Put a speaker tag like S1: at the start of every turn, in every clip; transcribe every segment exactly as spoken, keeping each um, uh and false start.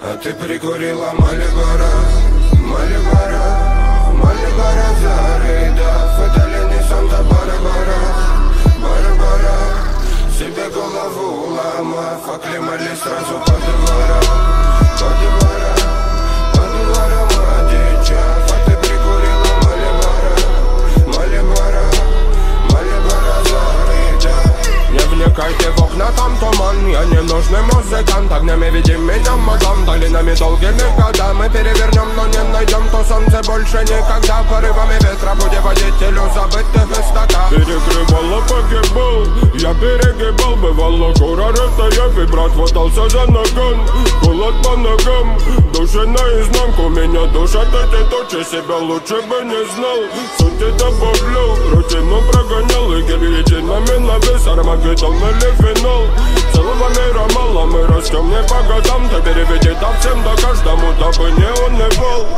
S1: А ты прикурила Малибора, Малибора, Малибора Зарыдав. Это ли не Санта-Барбара, Барбара? Себе голову уломав, оклемали сразу по дворам, по дворам, по дворам одичав. А ты прикурила Малибора, Малибора, Малибора Зарыдав. Не вникайте в окна, там туман. Я не нужный музыкант, огнями веди меня, мадам. Долинами долгими года мы перевернем, но не найдем то солнце больше никогда. Порывами ветра будем водителю забытых истоках. Перегревало, погибал, я перегибал. Бывало, кура растаяв, и брат хватался за наган. Холод по ногам, души наизнанку. Меня душат эти тучи, себя лучше бы не знал. Сути добавлял, рутину прогонял. И героичинами навес, Армагеддон или финал. Целого мира мало, мы растем не по годам. Ты переведи там всем да каждому, дабы не унывал.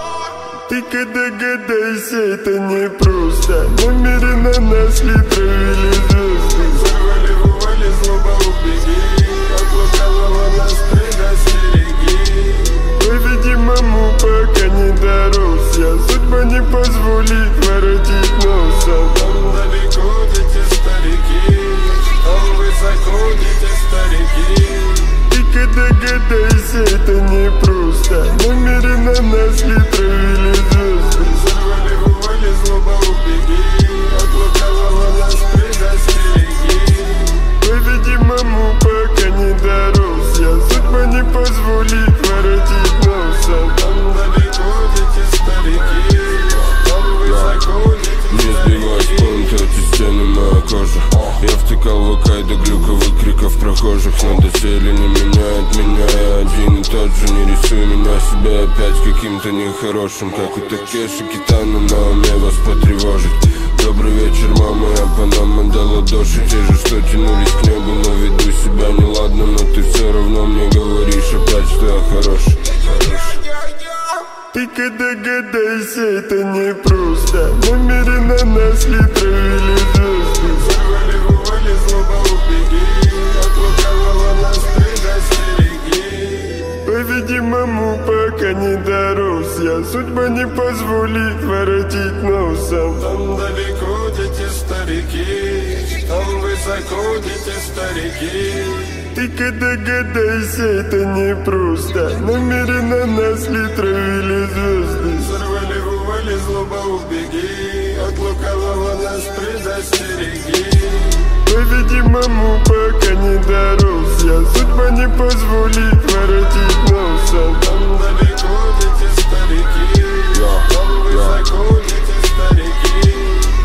S2: Ты когда гадайся, это не просто. Намеренно нас ли травили звезды.
S1: Взорвали, вывали, злоба убеги. От лукавого нас предостереги.
S2: По-видимому, пока не дорос я. Судьба не позволит воротить носом.
S1: Там далеко дети старики, там высоко дети старики.
S2: Ты когда гадайся, это не просто. Намеренно нас ли травили звезды.
S1: Взорвали, вывали, злоба убеги. От лукавого нас предостереги.
S2: По-видимому, пока не дорос я. Судьба не позволит воротить носом.
S1: Там далеко дети старики, там высоко дети
S3: Не сбивай с пункта, эти стены моя кожа. Я втыкал в ВК до глюковых криков прохожих. Но доселе не меняет меня, я один и тот же. Не рисуй меня себя опять каким-то нехорошим, как у Такеши Китано, на уме вас потревожить. Добрый вечер, мама, я Панама дала доши. Те же, что тянулись к небу, но веду себя неладно. Но ты все равно мне говоришь опять, что я хороший.
S2: Ты когда гадайся, это не просто. Намеренно нас ли травили звезды.
S1: Взорвали, вывали, злоба убеги. От лукавого нас предостереги.
S2: По-видимому, пока не дорос я. Судьба не позволит воротить носом.
S1: Там далеко дети старики, там высоко дети старики.
S2: Ты когда гадайся, это не просто. Намеренно нас ли травили звезды.
S1: Взорвали, вывали, злоба убеги. От лукавого нас предостереги.
S2: По-видимому, пока не дорос я. Судьба не позволит воротить носом.
S1: Там далеко дети старики, там высоко дети старики.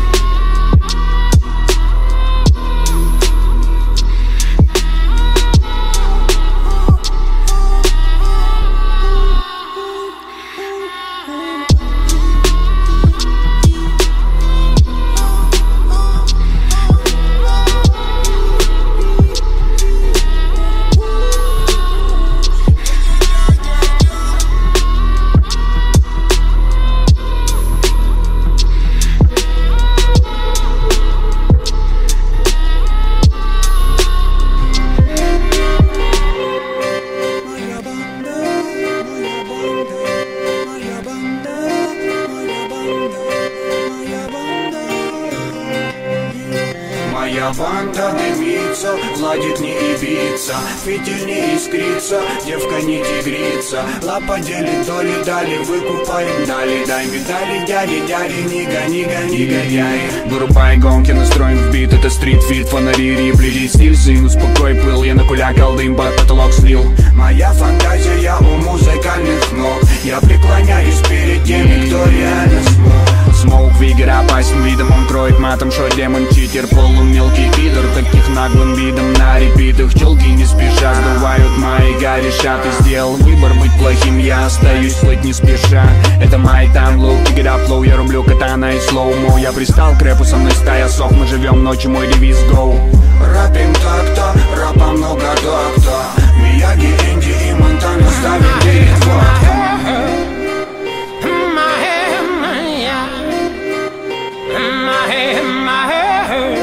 S4: Моя банда дымится, ладит не ибица, фитиль не искрится, девка не тигрица. Лапа делит доли, дали, выкупаем, дали. Дай медали, дяди, дяди, не гони, гони, гоняй. Вырубай гонки, настроен в бит, это стрит-фит, фонари, рипли, стиль, сын, успокой пыл. Я на куля колдым, под потолок слил. Моя фантазия у музыкальных ног. Я преклоняюсь перед теми, кто реально смог. Смоук Вигер опасен видом, он кроет матом, шо демон, читер, полумелкий пидор. Таких наглым видом на репитах челки не спеша сдувают мои горяча. Ты сделал выбор быть плохим, я остаюсь слыть не спеша. Это май тайм лоу, pick it up low, я рублю катана и слоумо. Я пристал к рэпу, со мной стая сох, мы живем ночью, мой девиз go. Рэпим так-то, рэпа много доктор. Мияги, Энди и Монтана ставим перед водкой.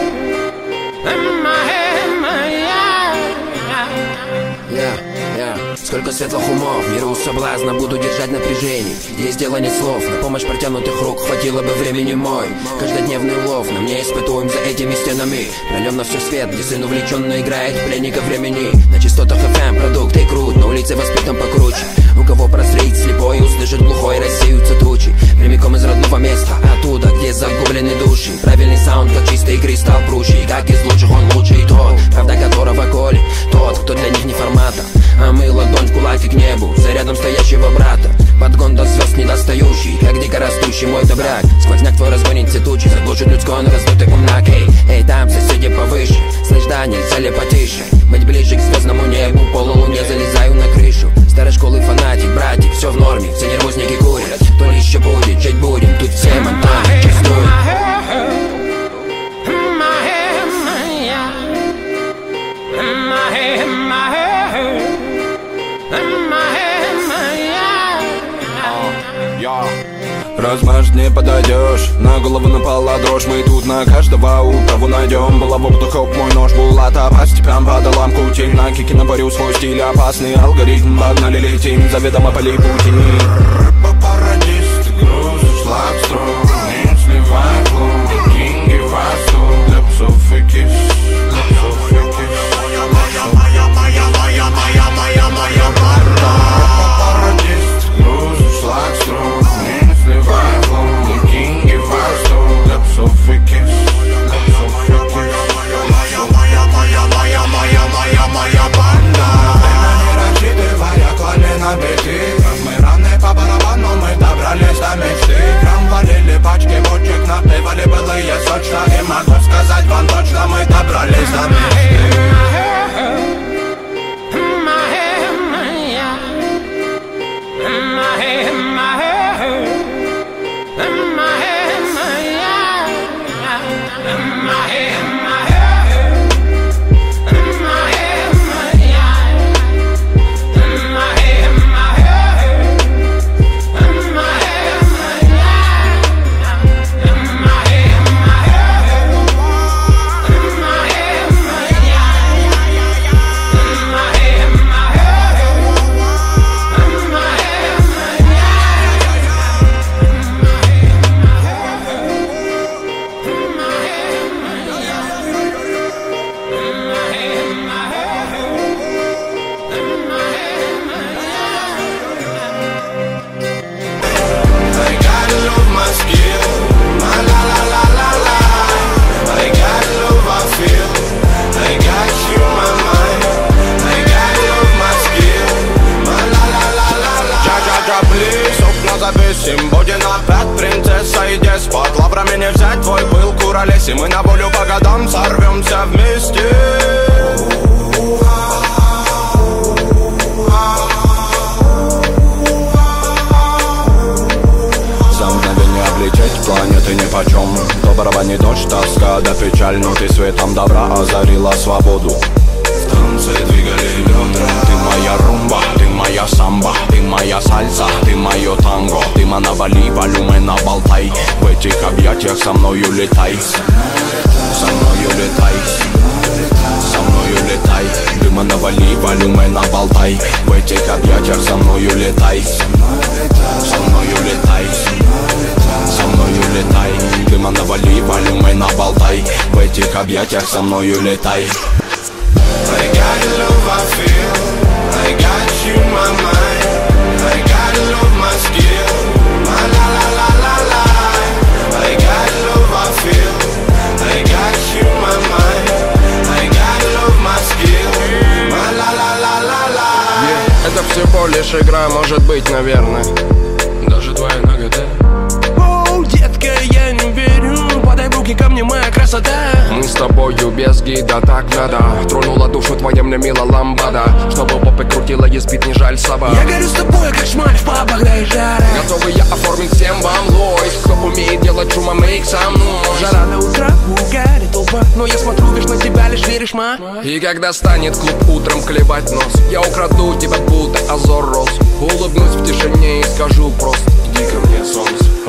S5: Yeah, yeah. Сколько светлых умов, миру соблазна буду держать напряжение. Есть дело нет слов, на помощь протянутых рук хватило бы времени мой. Каждодневный улов, на мне испытуем за этими стенами. Прольем на все свет, где сын увлеченно играет пленника времени. На частотах эф эм продукты и крут, на улице воспитан покруче. У кого прозреть слепой, услышит глухой, рассеются тучи. Прямиком из родного места, оттуда, где загублены души. Правильный саунд, как чистой игры стал круче. И как из лучших он лучший тот, правда которого колет тот, кто для них не формата. А мы ладонь в кулаке к небу, за рядом стоящего брата. Подгон до звезд недостающий, как дикорастущий мой добряк. Сквозняк твой разгонит все тучи, заглушит людской, он раздутый умнак. Эй, эй, там соседи повыше, слышь, да, нельзя ли потише? Быть ближе к звездному небу, полулуне залезаю на крышу. Старой школы фанатик, братик, все в норме, все нервозники курят. То ли еще будет, жить будем, тут все монтаны чувствуют.
S6: Размажь, не подойдешь, на голову напала дрожь. Мы тут на каждого управу найдем. Была в обдухов мой нож, булата по степям по долам кутим. На кике наборю свой стиль, опасный алгоритм. Погнали, летим, заведомо поли пути.
S1: Парадист, грузишь флагстрок, не сливай клуб, кинги восток. Для псов и кис, для псов и кис. Моя, моя, моя, моя, моя, моя, моя банда. Парадист, грузишь флагстрок. Мы равны по барабану, мы добрались до мечты. Прям валили пачки бочек, напивали былые сочно. И могу сказать вам точно, мы добрались до мечты. Будем опять принцесса и деспот. Лаврами не взять твой пыл, куролес. И мы на волю по годам сорвемся вместе. За мгновение облететь планеты нипочем. Доброго не дождь, тоска да печаль. Но ты светом добра озарила свободу. В танце двигали бедра. Ты моя румба, ты моя самба, ты моя сальса, ты мое танго. Ты манавали, волюмена болтай. В этих объятиях со мною летай. Со мною летай. Со мною летай. Ты манавали, волюмена болтай. В этих объятиях со мною летай. Со мною летай. Со мною летай. Ты манавали, волюмена болтай. В этих объятиях со мною летай. I got love I feel, I got you in my mind. I got love my skill, my la la la la la. I got love I feel, I got you in my mind. I got love my skill, my la la la la la. Yeah.
S3: Это всего лишь игра, может быть, наверное. Даже твоя нагота.
S5: Оу, детка, я не верю. Подай в руки ко мне, моя красота.
S3: Мы с тобою без гида, так надо. Тронула душу твоя мне мила ламбада. Чтобы попы крутила, еспит, не жаль собак.
S5: Я горю с тобой, как шмаль в пабах, да и жара.
S3: Готовы я оформить всем вам лойс. Кто умеет делать шума, мейк со мной.
S5: Жара до утра, угарит толпа. Но я смотрю лишь на тебя, лишь веришь, ма.
S3: И когда станет клуб утром клевать нос, я украду тебя, будто Азор Рос. Улыбнусь в тишине и скажу просто: иди ко мне, солнце.